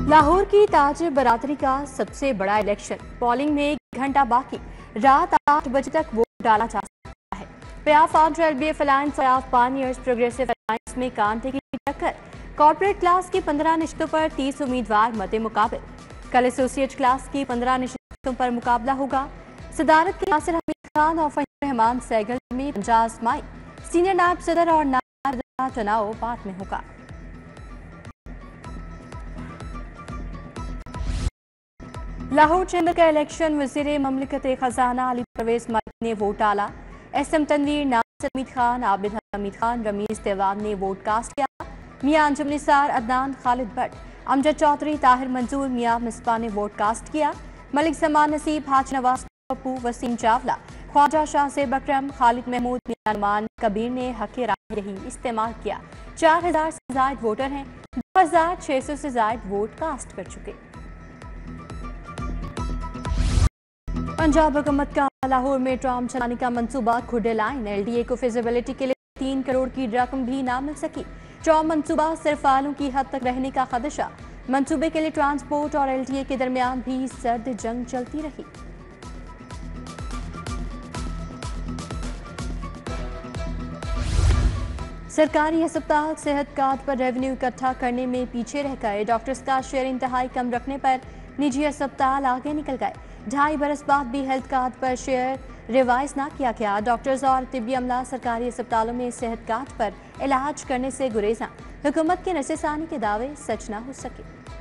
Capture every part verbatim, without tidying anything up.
लाहौर की ताजिर बरादरी का सबसे बड़ा इलेक्शन, पोलिंग में एक घंटा बाकी, रात आठ बजे तक वोट डाला जा सकता है। प्याफ आउट एलबीएफ अलायंस और पानियर्स प्रोग्रेसिव अलायंस में कांटे की टक्कर। कॉर्पोरेट क्लास की पंद्रह निश्तों पर तीस उम्मीदवार मते मुकाबिल। कल एसोसिएट क्लास की पंद्रह निश्तों पर मुकाबला होगा। सदारत के नासिर हमीद खान और फहीम रहमान सैगल में पंजाज माई, सीनियर नायब सदर और नायब चुनाव बाद में होगा। लाहौर चैम्बर का इलेक्शन वज़ीर ममलिकत खजाना अली परवेज मलिक ने वोट डाला। एस एम तनवीर, नासिर हमीद खान, आबिद हमीद खान, रमीज देवान ने वोट कास्ट किया। मियां अंजुम निसार, अदनान खालिद भट्ट, अमजद चौधरी, ताहिर मंजूर, मियां मिसबा ने वोट कास्ट किया। मलिक समान नसीब, हाज नवाज पप्पू, वसीम चावला, ख्वाजा शाह से बकरम, खालिद महमूद, मियां नुमान कबीर ने हक राय रही इस्तेमाल किया। चार हजार से ज्यादा वोटर हैं, दो हजार छह सौ से ज्यादा वोट कास्ट कर चुके। पंजाब हुकूमत का लाहौर में ट्राम चलाने का मंसूबा खुडे लाइन। एलडीए को फिजिबिलिटी के लिए तीन करोड़ की रकम भी ना मिल सकी। ट्राम मंसूबा सिर्फ आलू की हद तक रहने का खदशा। मंसूबे के लिए ट्रांसपोर्ट और एलडीए के दरमियान भी सर्द जंग चलती रही। सरकारी अस्पताल सेहत कार्ड पर रेवेन्यू इकट्ठा करने में पीछे रह गए। डॉक्टर्स का शेयर इंतहाई कम रखने पर निजी अस्पताल आगे निकल गए। ढाई बरस बाद भी हेल्थ कार्ड पर शेयर रिवाइज ना किया गया। डॉक्टर्स और तिब्बी अमला सरकारी अस्पतालों में सेहत कार्ड पर इलाज करने से गुरेजा। हुकूमत के नसेसानी के दावे सच ना हो सके।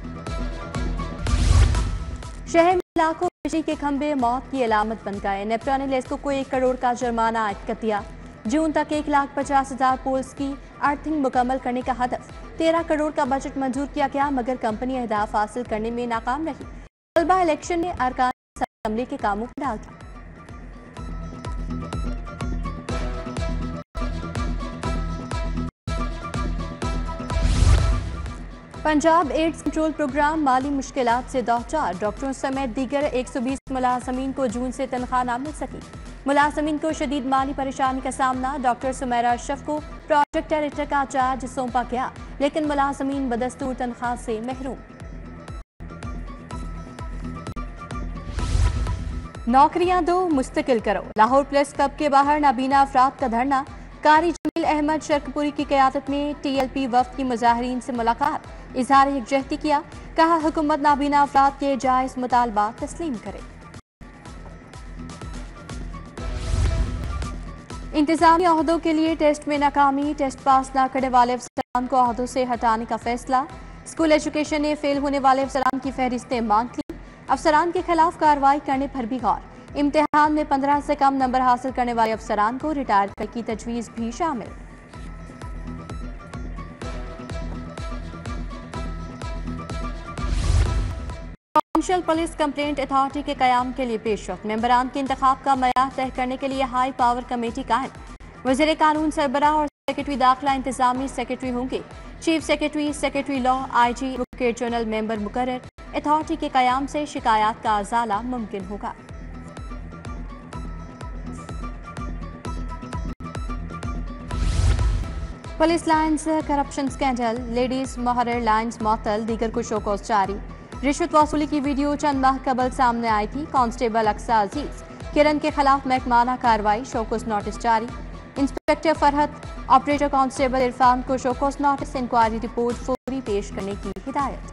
शहर में लाखों बिजली के खंभे मौत की अलामत बन गए। नेपरा ने लेस्को को एक करोड़ का जुर्माना आयद कर दिया। जून तक एक लाख पचास हजार पोल्स की अर्थिंग मुकम्मल करने का हदफ। तेरह करोड़ का बजट मंजूर किया गया, मगर कंपनी अहदाफ हासिल करने में नाकाम रही। तलबा इलेक्शन ने अरकान असेंबली के कामों को डाल दिया। पंजाब एड्स कंट्रोल प्रोग्राम माली मुश्किलात से दो चार। डॉक्टरों समेत दीगर एक सौ बीस मुलाजमीन को जून से तनख्वाह न मिल सकी। मुलाजमीन को शदीद माली परेशानी का सामना। डॉक्टर सुमेरा अशरफ को प्रोजेक्ट डायरेक्टर का चार्ज सौंपा गया, लेकिन मुलाजमीन बदस्तूर तनख्वाह से महरूम। नौकरियां दो, मुस्तकिल करो। लाहौर प्रेस क्लब के बाहर नाबीना अफराद का धरना। कारी जमील अहमद शर्कपुरी की क़यादत में टीएलपी वफ्द की मुजाहिरीन से मुलाकात। इजहार यकजहती किया, कहा हुकूमत नाबीना अफराद के जायज मुतालबा तस्लीम करे। इंतजामी अहदों के लिए टेस्ट में नाकामी। टेस्ट पास न करने वाले अफसरान को अहदों से हटाने का फैसला। स्कूल एजुकेशन ने फेल होने वाले अफसरान की फहरिस्तें मांग ली। अफसरान के खिलाफ कार्रवाई करने पर भी गौर। इम्तिहान में पंद्रह से कम नंबर हासिल करने वाले अफसरान को रिटायर करने की तजवीज़ भी शामिल। प्रोविंशियल पुलिस कंप्लेंट अथॉरिटी के कयाम के लिए पेशरफ। मेंबरान के इंतखाब का मयार तय करने के लिए हाई पावर कमेटी कायम। वज़ीर कानून सरबराह और सेक्रेटरी दाखिला इंतजामी सेक्रेटरी होंगे। Chief secretary, secretary law, IG, advocate general member मुकर्रर। अथॉरिटी के कयाम से शिकायत का अजाला मुमकिन होगा। Police lines corruption scandal. Ladies मोहर्रर लाइन्स मअतल, दीगर को शोकॉज जारी। रिश्वत वसूली की वीडियो चंद माह कबल सामने आई थी। कांस्टेबल अक्सा अजीज किरण के खिलाफ महकमाना कार्रवाई, शोकॉज नोटिस जारी। Inspector Farhat, operator constable Irfan को शोकॉज नोटिस, इंक्वायरी रिपोर्ट फौरी पेश करने की हिदायत।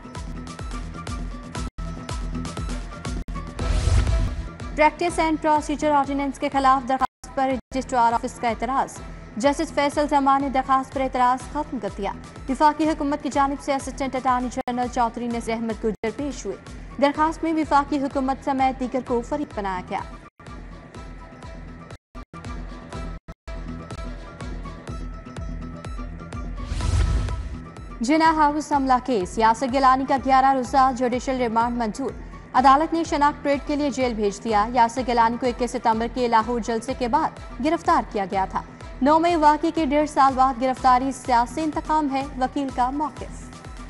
प्रैक्टिस एंड प्रोसीजर ऑर्डिनेंस के खिलाफ दरखास्त पर रजिस्ट्रार ऑफिस का एतराज। जस्टिस फैसल जमान ने दरखास्त पर एतराज खत्म कर दिया। विफाकी हुकूमत की जानिब से assistant attorney general Chaudhry Naseer Ahmad Gujjar पेश हुए। दरखास्त में विफाकी हुकूमत समेत दीगर को फरीक बनाया गया। जिना हाउस हमला केस। यासिर गिलानी का ग्यारह रोजा जुडिशल रिमांड मंजूर। अदालत ने शनाख्त परेड के लिए जेल भेज दिया। यासिर गिलानी को इक्कीस सितंबर के लाहौर जलसे के बाद गिरफ्तार किया गया था। नौ मई वाक़े के डेढ़ साल बाद गिरफ्तारी सियासी इंतकाम है, वकील का मौक़िफ़।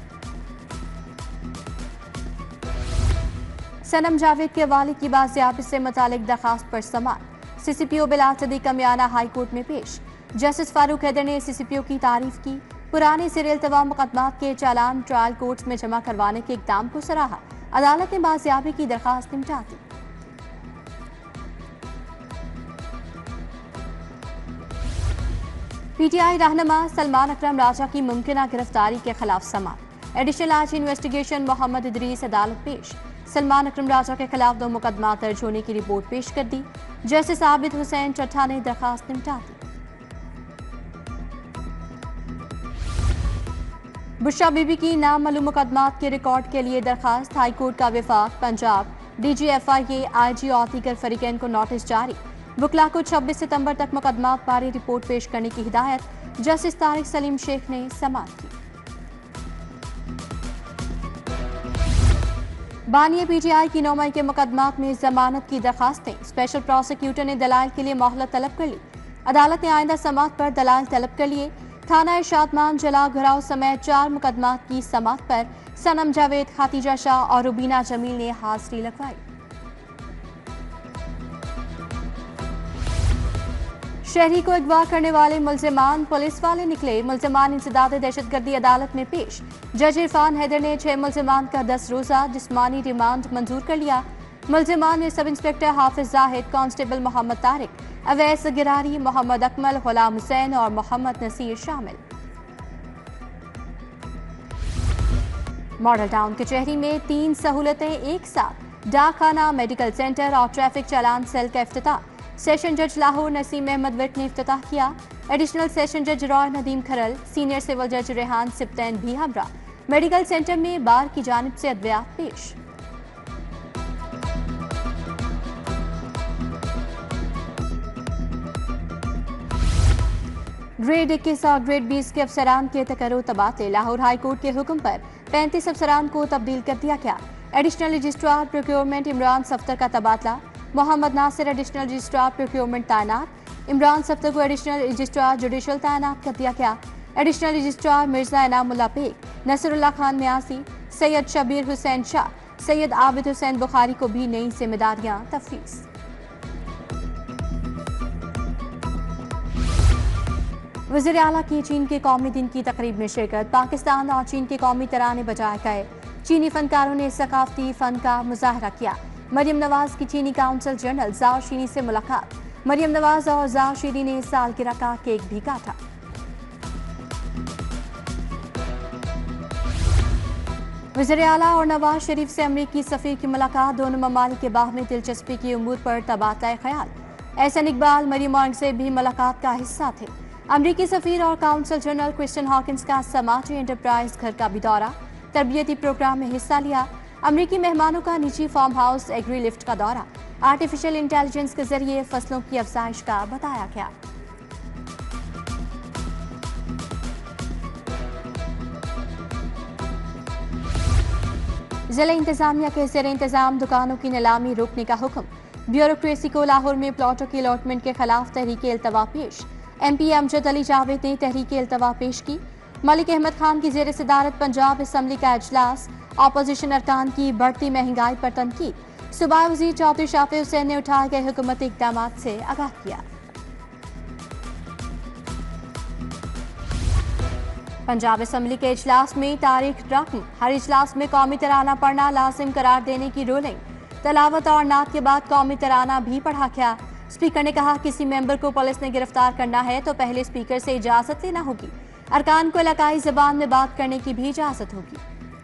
सनम जावेद के वालिद की बाजियाबी से मुतालिक दरखास्त पर समाअत। सीसीपीओ बिलाल सदीक कमियाना हाई कोर्ट में पेश। जस्टिस फारूक हैदर ने सीसीपीओ की तारीफ की। पुराने सीरियल तमाम मुकदमात के चालान ट्रायल कोर्ट्स में जमा करवाने के इकदाम को सराहा। अदालत ने बाजियाबी की दरखास्त निपटा दी। पीटीआई रहनुमा सलमान अकरम राजा की मुमकिन गिरफ्तारी के खिलाफ समाअत। Additional IG investigation Mohammad Idrees अदालत पेश। सलमान अकरम राजा के खिलाफ दो मुकदमा दर्ज होने की रिपोर्ट पेश कर दी। जस्टिस आबिद हुसैन चट्टा ने दरखास्त निपटा दी। बुशरा बीबी की नामालूम मुकदमात के रिकॉर्ड के लिए दरखास्त। हाईकोर्ट का विफाक पंजाब डीजीएफआई आईजी और दीगर फरीकैन को नोटिस जारी। वकला को छब्बीस सितंबर तक मुकदमात बारे रिपोर्ट पेश करने की हिदायत। जस्टिस तारिक सलीम शेख ने समाअत की। बानिया पीटीआई की नौ मई के मुकदमात में जमानत की दरखास्तें। स्पेशल प्रोसिक्यूटर ने दलाल के लिए मोहलत तलब कर ली। अदालत ने आइंदा समाअत पर दलाल तलब कर लिए। थाना शादमान जला घराव समेत चार मुकदमात की समाअत पर सनम जावेद, खातिजा शाह और रुबीना जमील ने हाजिरी लगवाई। शहरी को अगवा करने वाले मुल्जिमान पुलिस वाले निकले। मुल्जिमान इंसदाद दहशतगर्दी अदालत में पेश। जज इरफान हैदर ने छह मुल्जिमान का दस रोजा जिस्मानी रिमांड मंजूर कर लिया। मुल्जिमान में sub inspector Hafiz Zahid, constable Mohammad Tariq, Awais Girari, Mohammad Akmal, Ghulam Hussain और मोहम्मद नसीर शामिल। मॉडल टाउन कचहरी में तीन सहूलतें एक साथ। डाक खाना, मेडिकल सेंटर और ट्रैफिक चालान सेल का इफ्तिताह। सेशन जज लाहौर नसीम अहमद विर्क ने इफ्तिताह किया। एडिशनल सेशन जज रॉय नदीम खरल, सीनियर सिविल जज रेहान सिप्तैन भी हमरा। मेडिकल सेंटर में बार की जानिब से अद्वियात पेश। ग्रेड इक्कीस और ग्रेड बीस के अफसरान के तकर्रो तबादले। लाहौर हाई कोर्ट के हुक्म पर पैंतीस अफसरान को तब्दील कर दिया गया। Additional registrar procurement Imran Safdar का तबादला। Mohammad Nasir additional registrar procurement तैनात। इमरान सफ्तर को एडिशनल रजिस्ट्रार जुडिशल तैनात कर दिया गया। एडिशनल रजिस्ट्रार मिर्जा इनामुल्लाह बेग, नसरुल्लाह खान न्यासी, सैयद शबीर हुसैन शाह, सैयद आबिद हुसैन बुखारी को भी नई जिम्मेदारियां तफवीज़। वज़ीर आला की चीन के कौमी दिन की तकरीब में शिरकत। पाकिस्तान और चीन के कौमी तराने बजाए गए। चीनी फनकारों ने सकाफती फन का मुजाहरा किया। मरियम नवाज की चीनी काउंसिल जनरल जाओ शीरी से मुलाकात। मरियम नवाज और जाओ शीरी ने सालगिरह का केक भी काटा। वज़ीर आला और नवाज शरीफ से अमरीकी सफीर की मुलाकात। दोनों ममालिक के बाहमी दिलचस्पी की उमूर पर तबादला ख्याल। एहसन इकबाल मरियम औरंग से भी मुलाकात का हिस्सा थे। अमरीकी सफीर और काउंसिल जनरल क्रिस्टन हॉकिंस का समाजी एंटरप्राइज घर का भी दौरा। तरबियती प्रोग्राम में हिस्सा लिया। अमरीकी मेहमानों का निजी फार्म हाउस एग्री लिफ्ट का दौरा। आर्टिफिशियल इंटेलिजेंस के जरिए फसलों की अफजाइश का बताया गया। जिला इंतजामिया के ज़ेर इंतजाम दुकानों की नीलामी रोकने का हुक्म। ब्यूरोक्रेसी को लाहौर में प्लॉटों की अलॉटमेंट के खिलाफ तहरीक इल्तवा पेश। एम पी अमजद अली जावेद ने तहरीक इल्तवा पेश की। मलिक अहमद खान की जेर सदारत पंजाब असम्बली का इजलास। अपोजिशन अरकान की बढ़ती महंगाई पर तनकीद। सूबाई वजीर चौधरी शाफी हुसैन ने उठाए गए हुकूमती इकदाम से आगाह किया। पंजाब असम्बली के इजलास में तारीख रकम। हर इजलास में कौमी तराना पढ़ना लाजिम करार देने की रूलिंग। तलावत और नात के बाद कौमी तराना भी पढ़ा गया। स्पीकर ने कहा किसी मेंबर को पुलिस ने गिरफ्तार करना है तो पहले स्पीकर से इजाजत लेना होगी। अरकान को इलाकाई जबान में बात करने की भी इजाजत होगी।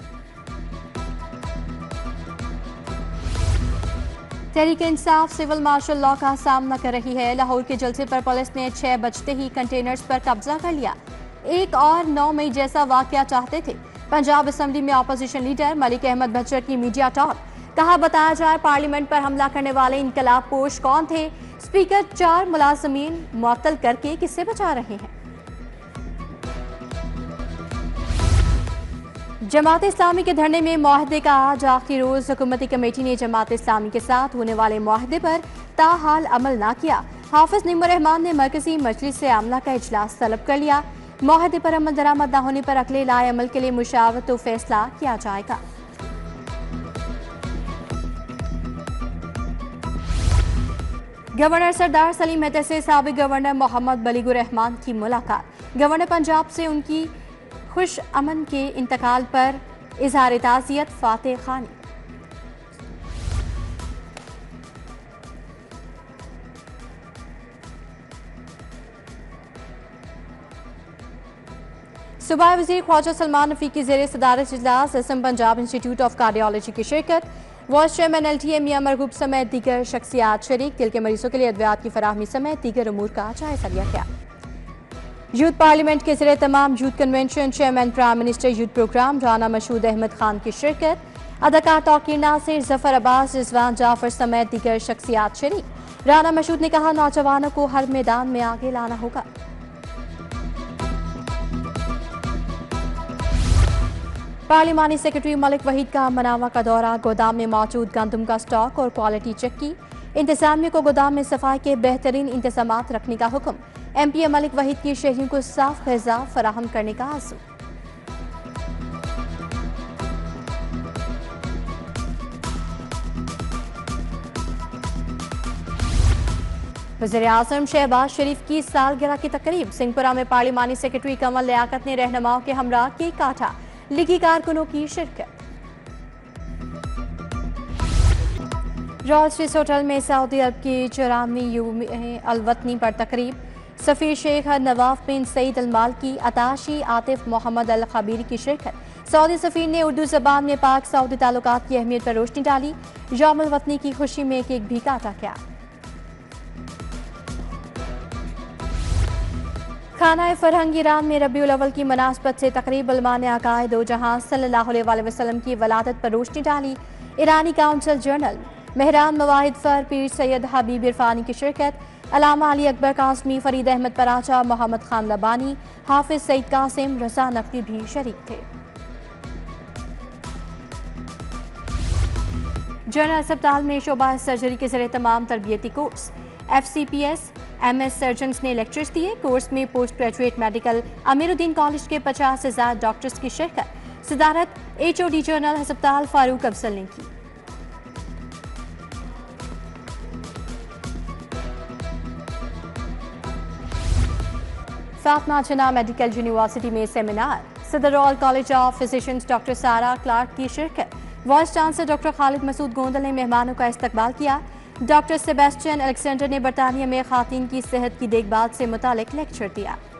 Tehreek Insaf civil martial law का सामना कर रही है। लाहौर के जलसे पर पुलिस ने छह बजते ही कंटेनर्स पर कब्जा कर लिया। एक और नौ मई जैसा वाकया चाहते थे। पंजाब असम्बली में अपोजिशन लीडर मलिक अहमद बचर की मीडिया टॉक। कहा बताया जाए पार्लियामेंट पर हमला करने वाले इनकलाब पोश कौन थे। स्पीकर चार मुलाजमीन मुअत्तल करके किससे बचा रहे हैं। जमात इस्लामी के धरने में मुआहदे का आज आखिरी रोज। हुकूमती कमेटी ने जमात इस्लामी के साथ होने वाले मुआहदे पर ताहाल अमल न किया। हाफिज निम्र रहमान ने मरकजी मजलिस से आमला का इजलास तलब कर लिया। मुआहदे पर अमल दरामद न होने पर अगले लाए अमल के लिए मुशावरत तो फैसला किया जाएगा। गवर्नर सरदार सलीम हैदर से साबिक गवर्नर मोहम्मद बलीगुर रहमान की मुलाकात। गवर्नर पंजाब से उनकी खुश अमन के इंतकाल पर इजहार ताज़ियत फातेह खानी। सूबाई वज़ीर ख्वाजा सलमान रफ़ी की ज़ेर सदारत इजलास असम पंजाब इंस्टीट्यूट ऑफ कार्डियोलॉजी की शिरकत। Vice chairman L T A Mian Marghoob समेत दीगर शख्सियात शरीक। दिल के मरीजों के लिए अद्वियात की फराहमी समेत दीगर उमूर का जायजा लिया गया। यूथ पार्लियामेंट के ज़रिए तमाम youth convention chairman prime minister youth programme Rana Mashhood Ahmad Khan की शिरकत। अदाकार तौकीर नासिर, जफर अब्बास, रिजवान जाफर समेत दीगर शख्सियात शरीक। राना मशहूद ने कहा, नौजवानों को हर मैदान में आगे लाना होगा। पार्लिमानी सेक्रेटरी मलिक वहीद का मनावा का दौरा। गोदाम में मौजूद गंदम का स्टॉक और क्वालिटी चेक की। इंतजामिया को गोदाम में सफाई के बेहतरीन इंतजामात रखने का हुक्म। M P A Malik Waheed की शहरियों को साफ ग़िज़ा फराहम करने का आज़म। वज़ीर आज़म शहबाज शरीफ की सालगिरह की तकरीब। सिंहपुरा में पार्लिमानी सेक्रेटरी कमल लियाकत ने रहनुमाओं के हमरा केक काटा। लीगी कारकुनों की शिरकत। रॉयल स्विस होटल में सऊदी अरब की चौरानवी अलवतनी पर तकरीब। सफ़ीर शेख नवाफ बिन Saeed al Maliki, attache Atif Mohammad al Khabir की शिरकत। सऊदी सफ़ीर ने उर्दू ज़बान में पाक सऊदी ताल्लुकात की अहमियत पर रोशनी डाली। यौम अल वतनी की खुशी में केक भी काटा गया। खाना फरहंग ईरान में रबीउल अव्वल की मुनासबत से तकरीब। उलमा ने आकाए दो जहां सल्लल्लाहु अलैहि वसल्लम की वलादत पर रोशनी डाली। ईरानी council general Mehran Mawahid Far Pir Syed हबीब इरफानी की शिरकत। अलामा अली अकबर कासमी, फरीद अहमद पराचा, मोहम्मद खान लबानी, हाफिज सईद कासिम, रजा नकवी भी शरीक थे। जनरल अस्पताल में शोबा सर्जरी के जरिए तमाम तरबियती course. F C P S M S surgeons ने लेक्चर्स दिए। कोर्स में post graduate medical Ameeruddin college के पचास हजार डॉक्टर्स की शिरकत। सदारत एच ओ डी जनरल अस्पताल फारूक अफजल ने की। फातिमा जिन्ना मेडिकल यूनिवर्सिटी में सेमिनार। सदर royal college of physicians doctor Sarah Clarke की शिरकत। Vice chancellor doctor Khalid Masood Gondal ने मेहमानों का इस्तकबाल किया। डॉक्टर सेबेस्टियन अलेक्जेंडर ने बरतानिया में खातन की सेहत की देखभाल से मुतालिक लेक्चर दिया।